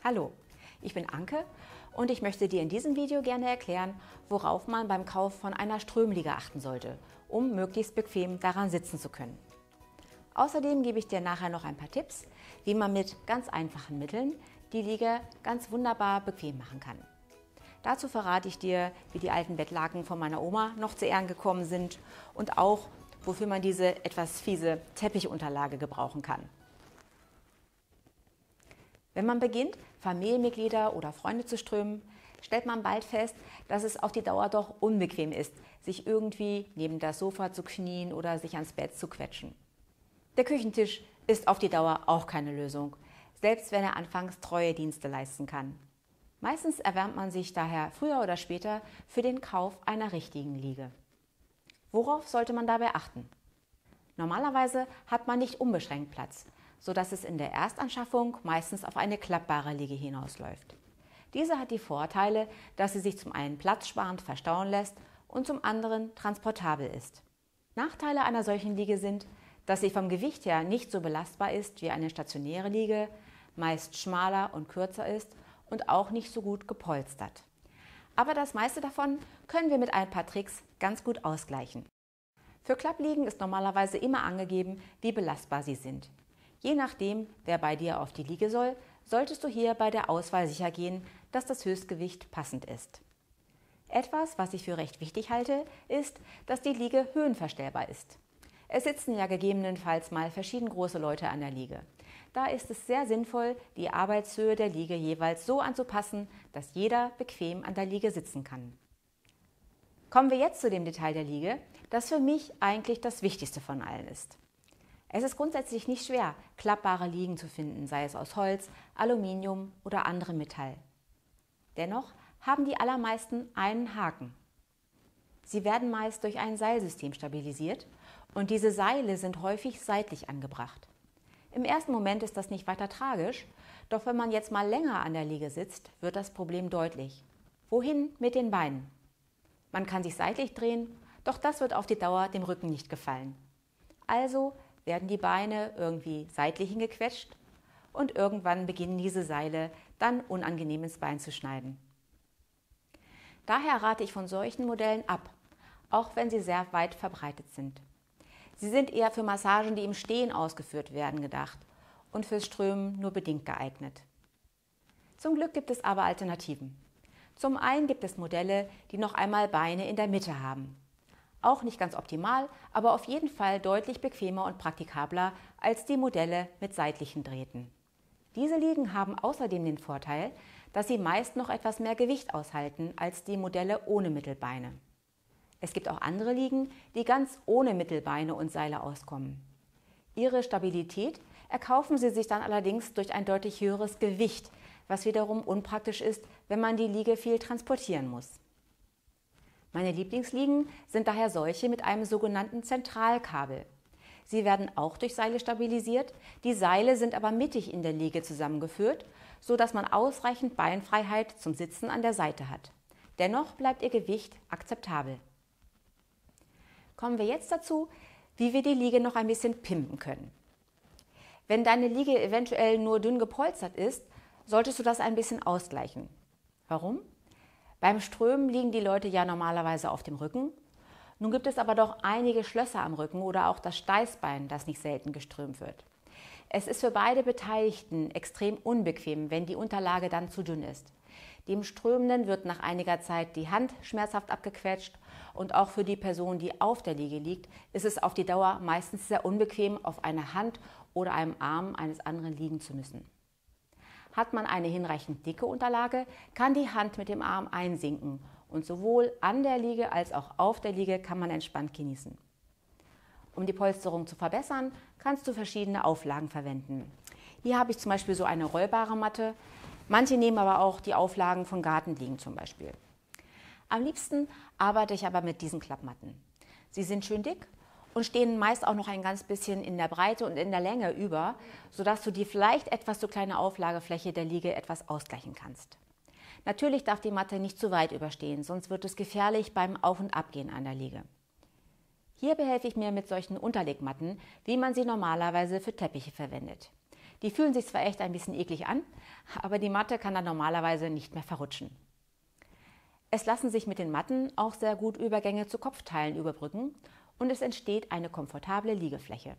Hallo, ich bin Anke und ich möchte dir in diesem Video gerne erklären, worauf man beim Kauf von einer Strömliege achten sollte, um möglichst bequem daran sitzen zu können. Außerdem gebe ich dir nachher noch ein paar Tipps, wie man mit ganz einfachen Mitteln die Liege ganz wunderbar bequem machen kann. Dazu verrate ich dir, wie die alten Bettlaken von meiner Oma noch zu Ehren gekommen sind und auch, wofür man diese etwas fiese Teppichunterlage gebrauchen kann. Wenn man beginnt, Familienmitglieder oder Freunde zu strömen, stellt man bald fest, dass es auf die Dauer doch unbequem ist, sich irgendwie neben das Sofa zu knien oder sich ans Bett zu quetschen. Der Küchentisch ist auf die Dauer auch keine Lösung, selbst wenn er anfangs treue Dienste leisten kann. Meistens erwärmt man sich daher früher oder später für den Kauf einer richtigen Liege. Worauf sollte man dabei achten? Normalerweise hat man nicht unbeschränkt Platz, sodass es in der Erstanschaffung meistens auf eine klappbare Liege hinausläuft. Diese hat die Vorteile, dass sie sich zum einen platzsparend verstauen lässt und zum anderen transportabel ist. Nachteile einer solchen Liege sind, dass sie vom Gewicht her nicht so belastbar ist wie eine stationäre Liege, meist schmaler und kürzer ist und auch nicht so gut gepolstert. Aber das meiste davon können wir mit ein paar Tricks ganz gut ausgleichen. Für Klappliegen ist normalerweise immer angegeben, wie belastbar sie sind. Je nachdem, wer bei dir auf die Liege soll, solltest du hier bei der Auswahl sicher gehen, dass das Höchstgewicht passend ist. Etwas, was ich für recht wichtig halte, ist, dass die Liege höhenverstellbar ist. Es sitzen ja gegebenenfalls mal verschieden große Leute an der Liege. Da ist es sehr sinnvoll, die Arbeitshöhe der Liege jeweils so anzupassen, dass jeder bequem an der Liege sitzen kann. Kommen wir jetzt zu dem Detail der Liege, das für mich eigentlich das Wichtigste von allen ist. Es ist grundsätzlich nicht schwer, klappbare Liegen zu finden, sei es aus Holz, Aluminium oder anderem Metall. Dennoch haben die allermeisten einen Haken. Sie werden meist durch ein Seilsystem stabilisiert und diese Seile sind häufig seitlich angebracht. Im ersten Moment ist das nicht weiter tragisch, doch wenn man jetzt mal länger an der Liege sitzt, wird das Problem deutlich. Wohin mit den Beinen? Man kann sich seitlich drehen, doch das wird auf die Dauer dem Rücken nicht gefallen. Also werden die Beine irgendwie seitlich hingequetscht und irgendwann beginnen diese Seile dann unangenehm ins Bein zu schneiden. Daher rate ich von solchen Modellen ab, auch wenn sie sehr weit verbreitet sind. Sie sind eher für Massagen, die im Stehen ausgeführt werden, gedacht und fürs Strömen nur bedingt geeignet. Zum Glück gibt es aber Alternativen. Zum einen gibt es Modelle, die noch einmal Beine in der Mitte haben. Auch nicht ganz optimal, aber auf jeden Fall deutlich bequemer und praktikabler als die Modelle mit seitlichen Drähten. Diese Liegen haben außerdem den Vorteil, dass sie meist noch etwas mehr Gewicht aushalten als die Modelle ohne Mittelbeine. Es gibt auch andere Liegen, die ganz ohne Mittelbeine und Seile auskommen. Ihre Stabilität erkaufen sie sich dann allerdings durch ein deutlich höheres Gewicht, was wiederum unpraktisch ist, wenn man die Liege viel transportieren muss. Meine Lieblingsliegen sind daher solche mit einem sogenannten Zentralkabel. Sie werden auch durch Seile stabilisiert, die Seile sind aber mittig in der Liege zusammengeführt, sodass man ausreichend Beinfreiheit zum Sitzen an der Seite hat. Dennoch bleibt ihr Gewicht akzeptabel. Kommen wir jetzt dazu, wie wir die Liege noch ein bisschen pimpen können. Wenn deine Liege eventuell nur dünn gepolstert ist, solltest du das ein bisschen ausgleichen. Warum? Beim Strömen liegen die Leute ja normalerweise auf dem Rücken. Nun gibt es aber doch einige Schlösser am Rücken oder auch das Steißbein, das nicht selten geströmt wird. Es ist für beide Beteiligten extrem unbequem, wenn die Unterlage dann zu dünn ist. Dem Strömenden wird nach einiger Zeit die Hand schmerzhaft abgequetscht und auch für die Person, die auf der Liege liegt, ist es auf die Dauer meistens sehr unbequem, auf einer Hand oder einem Arm eines anderen liegen zu müssen. Hat man eine hinreichend dicke Unterlage, kann die Hand mit dem Arm einsinken und sowohl an der Liege als auch auf der Liege kann man entspannt genießen. Um die Polsterung zu verbessern, kannst du verschiedene Auflagen verwenden. Hier habe ich zum Beispiel so eine rollbare Matte. Manche nehmen aber auch die Auflagen von Gartenliegen zum Beispiel. Am liebsten arbeite ich aber mit diesen Klappmatten. Sie sind schön dick und stehen meist auch noch ein ganz bisschen in der Breite und in der Länge über, sodass du die vielleicht etwas zu kleine Auflagefläche der Liege etwas ausgleichen kannst. Natürlich darf die Matte nicht zu weit überstehen, sonst wird es gefährlich beim Auf- und Abgehen an der Liege. Hier behelfe ich mir mit solchen Unterlegmatten, wie man sie normalerweise für Teppiche verwendet. Die fühlen sich zwar echt ein bisschen eklig an, aber die Matte kann dann normalerweise nicht mehr verrutschen. Es lassen sich mit den Matten auch sehr gut Übergänge zu Kopfteilen überbrücken und es entsteht eine komfortable Liegefläche.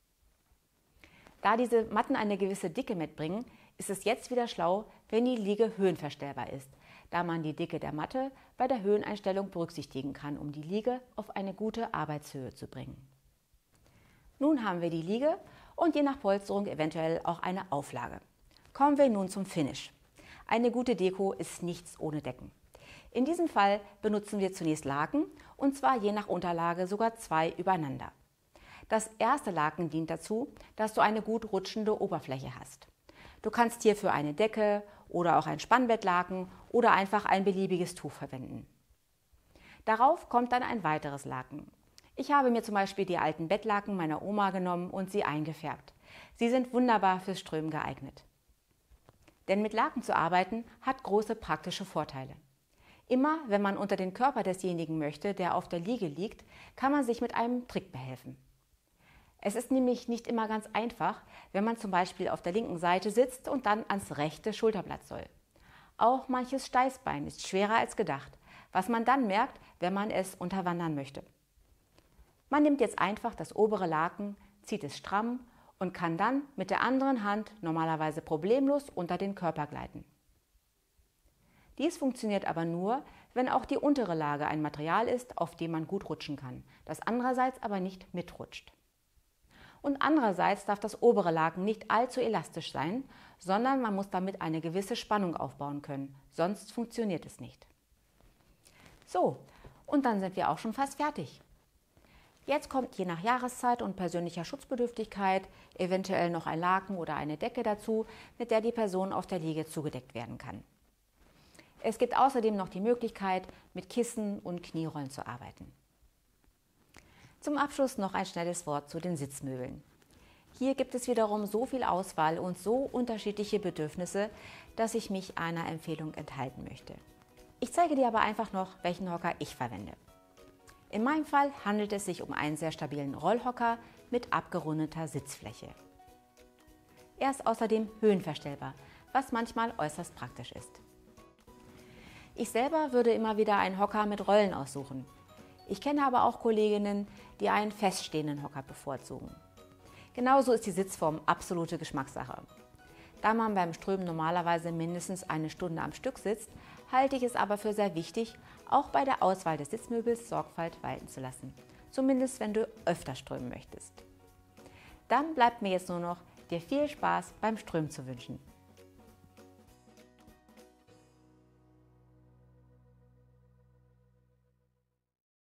Da diese Matten eine gewisse Dicke mitbringen, ist es jetzt wieder schlau, wenn die Liege höhenverstellbar ist, da man die Dicke der Matte bei der Höheneinstellung berücksichtigen kann, um die Liege auf eine gute Arbeitshöhe zu bringen. Nun haben wir die Liege und je nach Polsterung eventuell auch eine Auflage. Kommen wir nun zum Finish. Eine gute Deko ist nichts ohne Decken. In diesem Fall benutzen wir zunächst Laken und zwar je nach Unterlage sogar 2 übereinander. Das erste Laken dient dazu, dass du eine gut rutschende Oberfläche hast. Du kannst hierfür eine Decke oder auch ein Spannbettlaken oder einfach ein beliebiges Tuch verwenden. Darauf kommt dann ein weiteres Laken. Ich habe mir zum Beispiel die alten Bettlaken meiner Oma genommen und sie eingefärbt. Sie sind wunderbar fürs Strömen geeignet. Denn mit Laken zu arbeiten hat große praktische Vorteile. Immer wenn man unter den Körper desjenigen möchte, der auf der Liege liegt, kann man sich mit einem Trick behelfen. Es ist nämlich nicht immer ganz einfach, wenn man zum Beispiel auf der linken Seite sitzt und dann ans rechte Schulterblatt soll. Auch manches Steißbein ist schwerer als gedacht, was man dann merkt, wenn man es unterwandern möchte. Man nimmt jetzt einfach das obere Laken, zieht es stramm und kann dann mit der anderen Hand normalerweise problemlos unter den Körper gleiten. Dies funktioniert aber nur, wenn auch die untere Lage ein Material ist, auf dem man gut rutschen kann, das andererseits aber nicht mitrutscht. Und andererseits darf das obere Laken nicht allzu elastisch sein, sondern man muss damit eine gewisse Spannung aufbauen können, sonst funktioniert es nicht. So, und dann sind wir auch schon fast fertig. Jetzt kommt je nach Jahreszeit und persönlicher Schutzbedürftigkeit eventuell noch ein Laken oder eine Decke dazu, mit der die Person auf der Liege zugedeckt werden kann. Es gibt außerdem noch die Möglichkeit, mit Kissen und Knierollen zu arbeiten. Zum Abschluss noch ein schnelles Wort zu den Sitzmöbeln. Hier gibt es wiederum so viel Auswahl und so unterschiedliche Bedürfnisse, dass ich mich einer Empfehlung enthalten möchte. Ich zeige dir aber einfach noch, welchen Hocker ich verwende. In meinem Fall handelt es sich um einen sehr stabilen Rollhocker mit abgerundeter Sitzfläche. Er ist außerdem höhenverstellbar, was manchmal äußerst praktisch ist. Ich selber würde immer wieder einen Hocker mit Rollen aussuchen. Ich kenne aber auch Kolleginnen, die einen feststehenden Hocker bevorzugen. Genauso ist die Sitzform absolute Geschmackssache. Da man beim Strömen normalerweise mindestens eine Stunde am Stück sitzt, halte ich es aber für sehr wichtig, auch bei der Auswahl des Sitzmöbels Sorgfalt walten zu lassen. Zumindest wenn du öfter strömen möchtest. Dann bleibt mir jetzt nur noch, dir viel Spaß beim Strömen zu wünschen.